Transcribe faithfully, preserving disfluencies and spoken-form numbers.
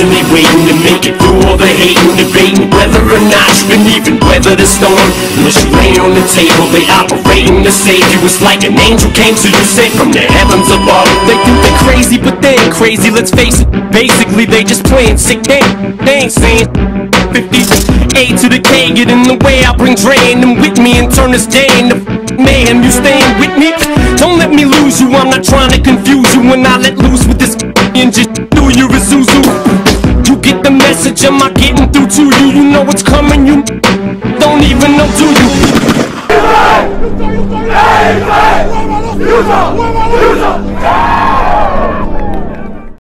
patiently waiting to make it through all the hating, debating whether or not you can even weather the storm. When you lay on the table, they operating to save you. It's like an angel came to you sent from the heavens above. They think they're crazy, but they ain't crazy, let's face it. Basically, they just playing sick game. They ain't saying fifty A to the K, get in the way, I bring Dre and them with me and turn this day into mayhem. You staying with me? Don't let me lose you, I'm not trying to confuse you. When I let loose with this and just do you a Zuzu. You get the message, am I getting through to you? You know what's coming, you don't even know, do you?